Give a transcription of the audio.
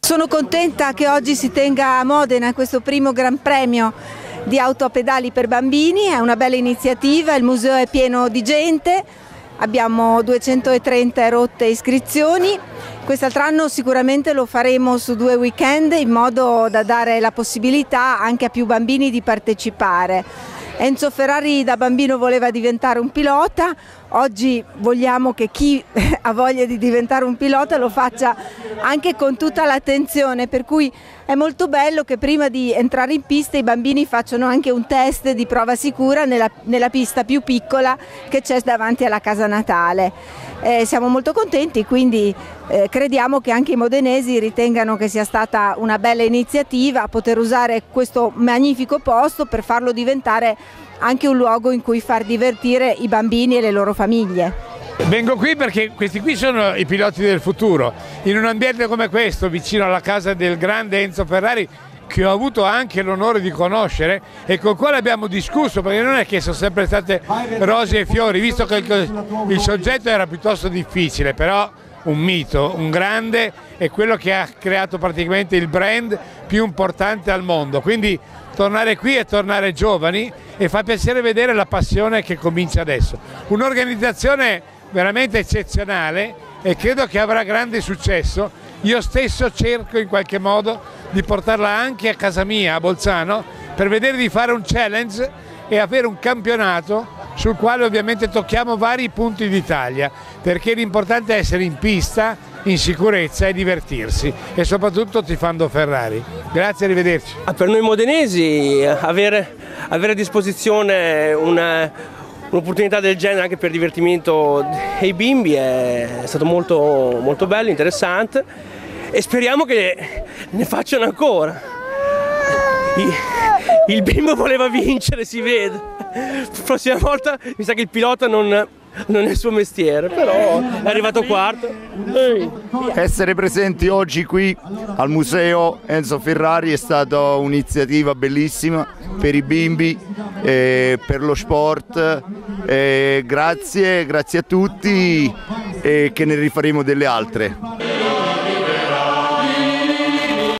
Sono contenta che oggi si tenga a Modena questo primo Gran Premio di auto a pedali per bambini, è una bella iniziativa, il museo è pieno di gente, abbiamo 230 rotte iscrizioni, quest'altro anno sicuramente lo faremo su 2 weekend in modo da dare la possibilità anche a più bambini di partecipare. Enzo Ferrari da bambino voleva diventare un pilota, oggi vogliamo che chi ha voglia di diventare un pilota lo faccia anche con tutta l'attenzione, per cui è molto bello che prima di entrare in pista i bambini facciano anche un test di prova sicura nella pista più piccola che c'è davanti alla casa natale. Siamo molto contenti, quindi crediamo che anche i modenesi ritengano che sia stata una bella iniziativa poter usare questo magnifico posto per farlo diventare anche un luogo in cui far divertire i bambini e le loro famiglie. Vengo qui perché questi qui sono i piloti del futuro, in un ambiente come questo, vicino alla casa del grande Enzo Ferrari, che ho avuto anche l'onore di conoscere e col quale abbiamo discusso, perché non è che sono sempre state rose e fiori, visto che il soggetto era piuttosto difficile, però un mito, un grande, è quello che ha creato praticamente il brand più importante al mondo, quindi tornare qui è tornare giovani e fa piacere vedere la passione che comincia adesso. Un'organizzazione veramente eccezionale e credo che avrà grande successo. Io stesso cerco in qualche modo di portarla anche a casa mia, a Bolzano, per vedere di fare un challenge e avere un campionato sul quale ovviamente tocchiamo vari punti d'Italia, perché l'importante è essere in pista, in sicurezza e divertirsi, e soprattutto tifando Ferrari. Grazie, arrivederci. Per noi modenesi avere a disposizione un'opportunità del genere anche per divertimento dei bimbi è stato molto bello, interessante, e speriamo che ne facciano ancora. Il bimbo voleva vincere, si vede. La prossima volta mi sa che il pilota non è il suo mestiere, però è arrivato quarto. Essere presenti oggi qui al museo Enzo Ferrari è stata un'iniziativa bellissima per i bimbi, per lo sport. Grazie a tutti e che ne rifaremo delle altre.